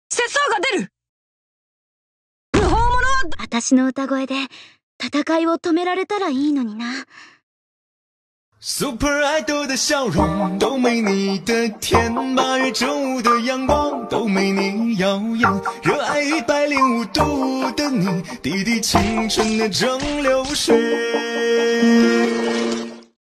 節操が出る。無法者は私の歌声で戦いを止められたらいいのにな。 Super Idol 的笑容都没你的甜，8月正午的阳光都没你耀眼，热爱105度的你，滴滴青春的蒸馏水。